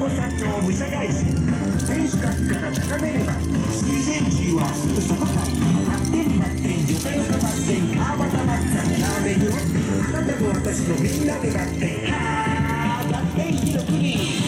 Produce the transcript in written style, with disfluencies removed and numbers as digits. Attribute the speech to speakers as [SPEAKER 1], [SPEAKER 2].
[SPEAKER 1] 社長武者返し天守閣から高めれば水前寺はすぐそこか発展発展女性の発展川端マッサンラーメンよあなたと私のみんなで合点ああ合点日の国